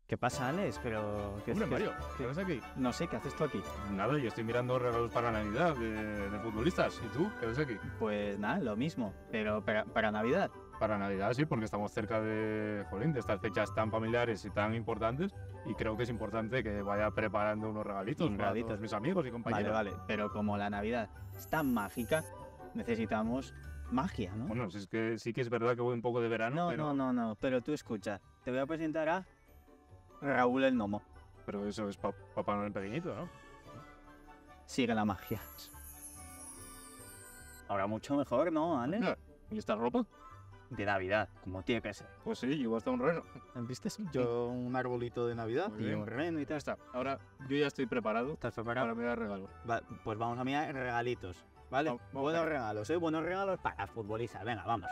¿Qué pasa, Alex? Pero... Hombre, Mario, ¿qué ves aquí? No sé, ¿qué haces tú aquí? Nada, yo estoy mirando regalos para Navidad de futbolistas. ¿Y tú? ¿Qué ves aquí? Pues nada, lo mismo, pero para Navidad. Para Navidad sí, porque estamos cerca de estas fechas tan familiares y tan importantes. Y creo que es importante que vaya preparando unos regalitos para todos mis amigos y compañeros. Vale, pero como la Navidad es tan mágica, necesitamos magia, ¿no? Bueno, si es que sí que es verdad que voy un poco de verano, pero... No, pero tú escucha, te voy a presentar a Raúl el Gnomo. Pero eso es Papá Noel pequeñito, ¿no? Sigue la magia. Ahora mucho mejor, ¿no, Ale? Mira, ¿y esta ropa? De Navidad, como tiene que ser. Pues sí, llevo hasta un reno. ¿Viste? Yo un arbolito de Navidad Muy y bien. un reno y tal. Ya está. Ahora yo ya estoy preparado ¿Estás preparado? para mirar regalos. Pues vamos a mirar regalitos, ¿vale? Vamos Buenos allá. regalos, ¿eh? Buenos regalos para futbolistas. Venga, vamos.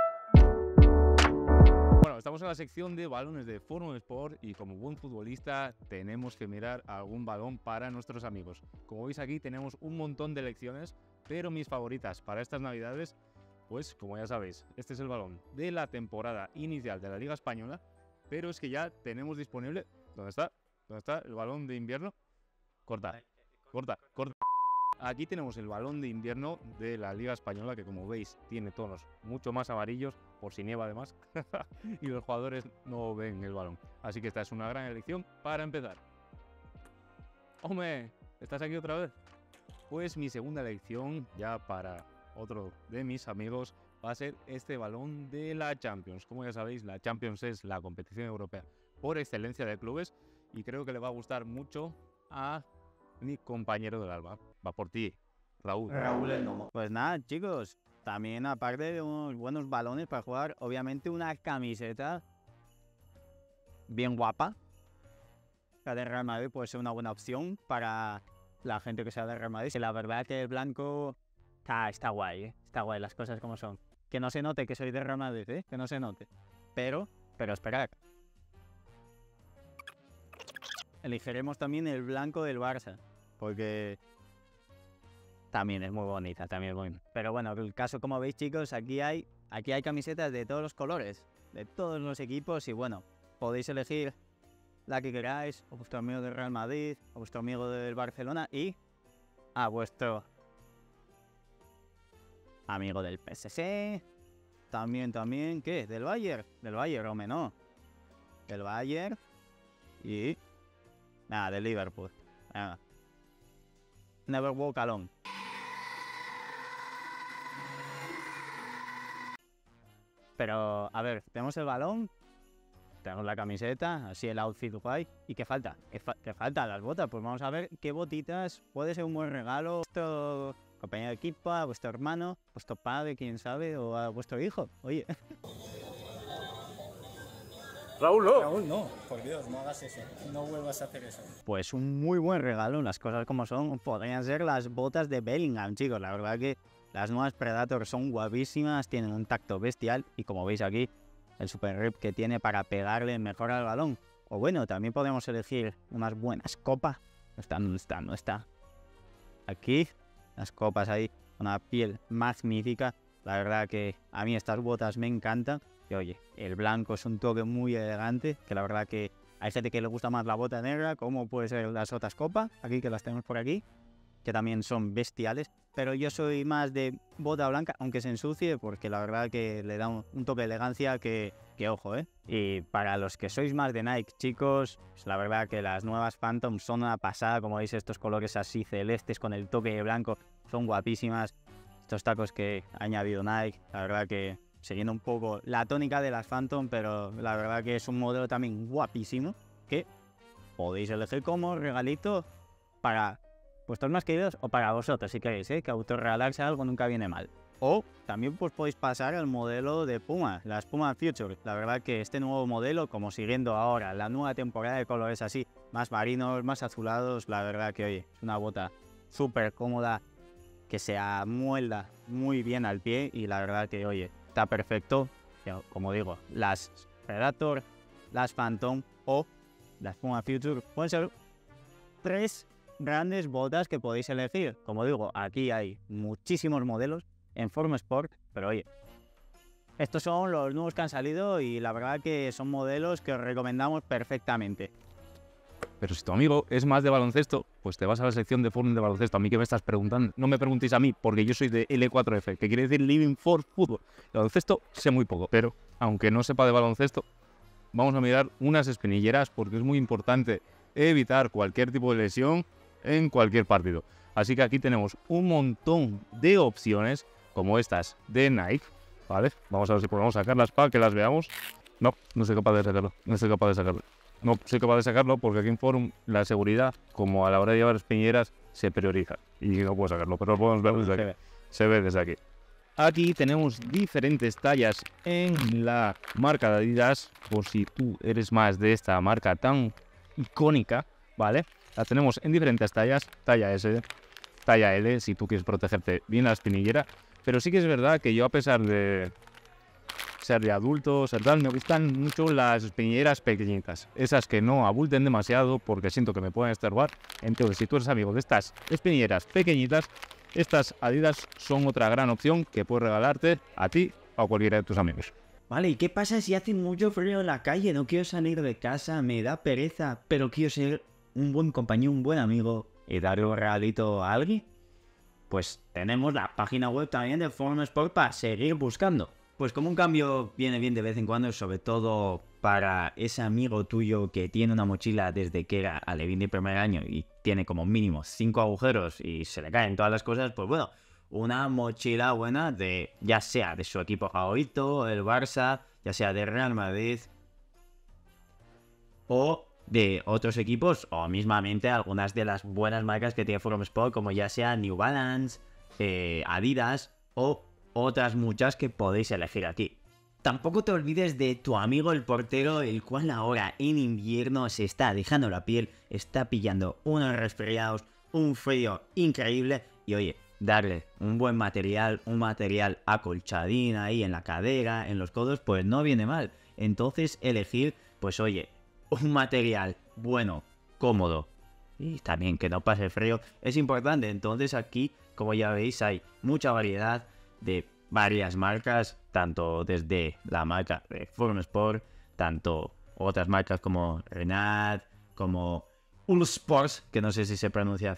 Bueno, estamos en la sección de balones de Fórmula Sport y como buen futbolista tenemos que mirar algún balón para nuestros amigos. Como veis aquí tenemos un montón de elecciones, pero mis favoritas para estas navidades, pues como ya sabéis, este es el balón de la temporada inicial de la Liga Española, pero es que ya tenemos disponible... ¿Dónde está? ¿Dónde está el balón de invierno? Corta. Aquí tenemos el balón de invierno de la Liga Española, que como veis tiene tonos mucho más amarillos, por si nieva además, y los jugadores no ven el balón. Así que esta es una gran elección para empezar. ¡Hombre! ¿Estás aquí otra vez? Pues mi segunda elección, ya para otro de mis amigos, va a ser este balón de la Champions. Como ya sabéis, la Champions es la competición europea por excelencia de clubes y creo que le va a gustar mucho a mi compañero del alba. Va por ti, Raúl. Raúl el Gnomo. Pues nada, chicos, también aparte de unos buenos balones para jugar, obviamente una camiseta bien guapa. La de Real Madrid puede ser una buena opción para la gente que sea de Real Madrid. Y la verdad que el blanco está guay, ¿eh? Está guay, las cosas como son. Que no se note que soy de Real Madrid, ¿eh? Que no se note. Pero esperad. Elegiremos también el blanco del Barça, porque también es muy bonita, también es muy... Pero bueno, el caso, como veis, chicos, aquí hay camisetas de todos los colores, de todos los equipos, y bueno, podéis elegir la que queráis, a vuestro amigo del Real Madrid, a vuestro amigo del Barcelona y a vuestro amigo del PSG, también, ¿qué? ¿Del Bayern? Del Bayern, hombre, no. Del Bayern y... nada, del Liverpool. Venga. Never walk alone. Pero, a ver, tenemos el balón, tenemos la camiseta, así el outfit guay. ¿Y qué falta? ¿Qué falta? Las botas. Pues vamos a ver qué botitas puede ser un buen regalo a vuestro compañero de equipo, a vuestro hermano, a vuestro padre, quién sabe, o a vuestro hijo. Oye. Raúl, no. Raúl, no, por Dios, no hagas eso, no vuelvas a hacer eso. Pues un muy buen regalo, las cosas como son, podrían ser las botas de Bellingham, chicos. La verdad que las nuevas Predator son guapísimas, tienen un tacto bestial y como veis aquí, el super grip que tiene para pegarle mejor al balón. O bueno, también podemos elegir unas buenas copas. No está. Aquí, las copas ahí, una piel magnífica. La verdad que a mí estas botas me encantan. Y oye, el blanco es un toque muy elegante, que la verdad que hay gente que le gusta más la bota negra, como puede ser las otras copas, aquí que las tenemos por aquí, que también son bestiales. Pero yo soy más de bota blanca, aunque se ensucie, porque la verdad que le da un toque de elegancia que ojo, ¿eh? Y para los que sois más de Nike, chicos, pues la verdad que las nuevas Phantom son una pasada, como veis, estos colores así celestes con el toque de blanco son guapísimas. Estos tacos que ha añadido Nike, la verdad que siguiendo un poco la tónica de las Phantom, pero la verdad que es un modelo también guapísimo, que podéis elegir como regalito para vuestros más queridos o para vosotros, si queréis, que autorregalarse algo nunca viene mal. O también pues podéis pasar al modelo de Puma, las Puma Future. La verdad que este nuevo modelo, como siguiendo ahora la nueva temporada de colores así, más marinos, más azulados, la verdad que oye, es una bota súper cómoda, que se amuelda muy bien al pie y la verdad que oye, está perfecto. Como digo, las Predator, las Phantom o las Puma Future pueden ser tres grandes botas que podéis elegir. Como digo, aquí hay muchísimos modelos en Forma Sport, pero oye, Estos son los nuevos que han salido y la verdad que son modelos que os recomendamos perfectamente. Pero si tu amigo es más de baloncesto, pues te vas a la sección de forum de baloncesto. A mí que me estás preguntando, no me preguntéis a mí, porque yo soy de L4F, que quiere decir Living for Football. De baloncesto sé muy poco, pero aunque no sepa de baloncesto, vamos a mirar unas espinilleras porque es muy importante evitar cualquier tipo de lesión en cualquier partido. Así que aquí tenemos un montón de opciones, como estas de Nike, ¿vale? Vamos a ver si podemos sacarlas para que las veamos. No soy capaz de sacarlo, no soy capaz de sacarlo. No soy capaz de sacarlo porque aquí en Forum la seguridad, como a la hora de llevar espinilleras, se prioriza. Y no puedo sacarlo, pero lo podemos ver desde aquí. Se ve desde aquí. Aquí tenemos diferentes tallas en la marca de Adidas, por si tú eres más de esta marca tan icónica, ¿vale? La tenemos en diferentes tallas, talla S, talla L, si tú quieres protegerte bien la espinillera. Pero sí que es verdad que yo, a pesar de ser de adulto, ser tal, me gustan mucho las espinilleras pequeñitas. Esas que no abulten demasiado porque siento que me pueden estorbar. Entonces, si tú eres amigo de estas espinilleras pequeñitas, estas Adidas son otra gran opción que puedes regalarte a ti o a cualquiera de tus amigos. Vale, ¿y qué pasa si hace mucho frío en la calle? No quiero salir de casa, me da pereza, pero quiero ser un buen compañero, un buen amigo y darle un regalito a alguien. Pues tenemos la página web también de Forum Sport para seguir buscando. Pues como un cambio viene bien de vez en cuando, sobre todo para ese amigo tuyo que tiene una mochila desde que era alevín de primer año y tiene como mínimo 5 agujeros y se le caen todas las cosas, pues bueno, una mochila buena de, ya sea de su equipo favorito, el Barça, ya sea de Real Madrid o de otros equipos, o mismamente algunas de las buenas marcas que tiene Forum Sport, como ya sea New Balance, Adidas o otras muchas que podéis elegir aquí. Tampoco te olvides de tu amigo el portero, el cual ahora en invierno se está dejando la piel, está pillando unos resfriados, un frío increíble y oye, darle un buen material, un material acolchadín ahí en la cadera, en los codos, pues no viene mal. Entonces elegir, pues oye, un material bueno, cómodo y también que no pase frío es importante. Entonces aquí, como ya veis, hay mucha variedad de varias marcas, tanto desde la marca de Forum Sport, tanto otras marcas como Renat, como All Sports, que no sé si se pronuncia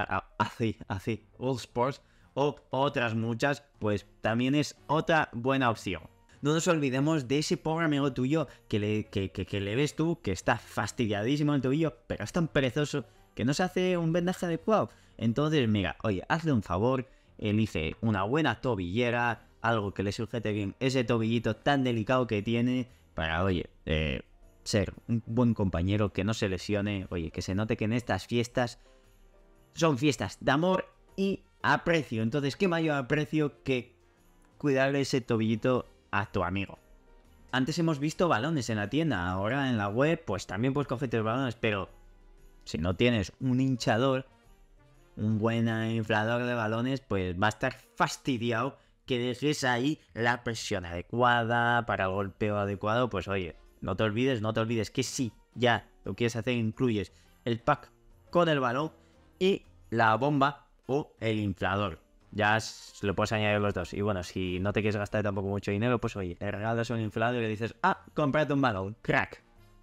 así, All Sports, o otras muchas, pues también es otra buena opción. No nos olvidemos de ese pobre amigo tuyo que le ves tú, que está fastidiadísimo el tobillo, pero es tan perezoso que no se hace un vendaje adecuado. Entonces, mira, oye, hazle un favor, elige una buena tobillera, algo que le sujete bien ese tobillito tan delicado que tiene, para, oye, ser un buen compañero, que no se lesione, oye, que se note que en estas fiestas son fiestas de amor y aprecio. Entonces, ¿qué mayor aprecio que cuidarle ese tobillito a tu amigo? Antes hemos visto balones en la tienda, ahora en la web, pues también puedes cogerte los balones, pero si no tienes un hinchador, un buen inflador de balones, pues va a estar fastidiado que dejes ahí la presión adecuada para el golpeo adecuado. Pues oye, no te olvides que si ya lo quieres hacer, incluyes el pack con el balón y la bomba o el inflador. Ya se lo puedes añadir los dos. Y bueno, si no te quieres gastar tampoco mucho dinero, pues oye, le regalas un inflador y le dices, cómprate un balón, crack.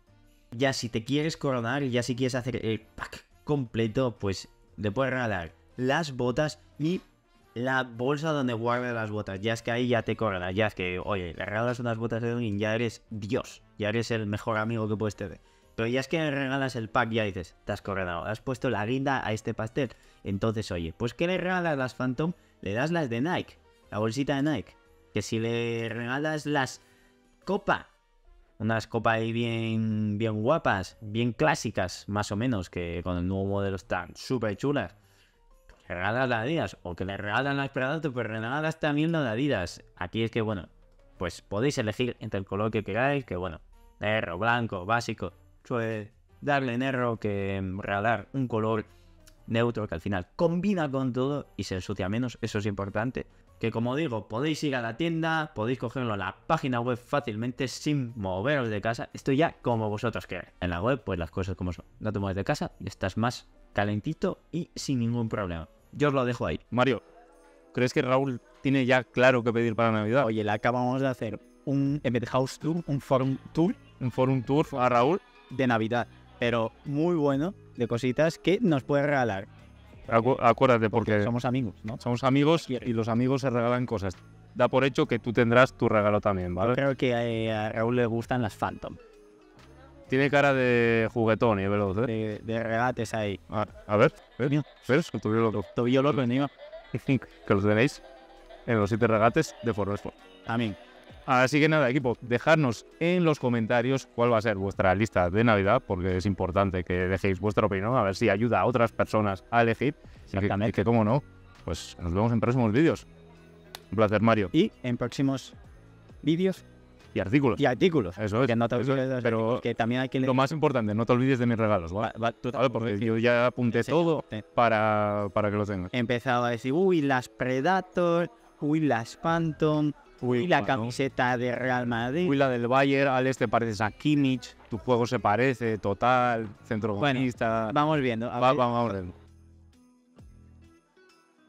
Ya si te quieres coronar, ya si quieres hacer el pack completo, pues le puedes regalar las botas y la bolsa donde guarde las botas. Ya es que ahí ya te coronas, ya es que, oye, le regalas unas botas de alguien, ya eres Dios, ya eres el mejor amigo que puedes tener. Pero ya es que regalas el pack, ya dices, te has coronado, has puesto la guinda a este pastel. Entonces, oye, pues ¿qué le regalas las Phantom? Le das las de Nike, la bolsita de Nike. Que si le regalas las Copa, unas copas ahí bien guapas, bien clásicas, más o menos, que con el nuevo modelo están súper chulas. Le regalas las Adidas, o que le regalan las Predator, pues regalas también las de Adidas. Aquí es que, bueno, pues podéis elegir entre el color que queráis, que bueno, negro, blanco, básico. Suele darle negro que regalar un color neutro que al final combina con todo y se ensucia menos, eso es importante. Que como digo, podéis ir a la tienda, podéis cogerlo en la página web fácilmente sin moveros de casa. Esto ya como vosotros queráis. En la web, pues las cosas como son. No te mueves de casa y estás más calentito y sin ningún problema. Yo os lo dejo ahí. Mario, ¿crees que Raúl tiene ya claro qué pedir para Navidad? Oye, le acabamos de hacer un Event House Tour, un Forum Tour. Un Forum Tour a Raúl. De Navidad, pero muy bueno, de cositas que nos puede regalar. Acuérdate, porque somos amigos, ¿no? Somos amigos y los amigos se regalan cosas. Da por hecho que tú tendrás tu regalo también, ¿vale? Yo creo que a Raúl le gustan las Phantom. Tiene cara de juguetón y veloz, ¿eh? De regates ahí. A ver, ¿ves? El tobillo loco, niño. Que lo tenéis en los 7 regates de Forum Sport. También. Así que nada, equipo, dejadnos en los comentarios cuál va a ser vuestra lista de Navidad, porque es importante que dejéis vuestra opinión, a ver si ayuda a otras personas a elegir. Exactamente. Y que como no, pues nos vemos en próximos vídeos. Un placer, Mario. Y en próximos vídeos y artículos. Eso es. Que no te olvides, pero que también hay que leer. Lo más importante, no te olvides de mis regalos, ¿vale? Porque yo ya apunté todo para que lo tengas. He empezado a decir, uy, las Predator, uy, las Phantom, uy, la camiseta de Real Madrid. Uy, la del Bayern, Alex, te pareces a Kimmich, tu juego se parece, total, centrocampista. Bueno, vamos viendo. Vamos viendo.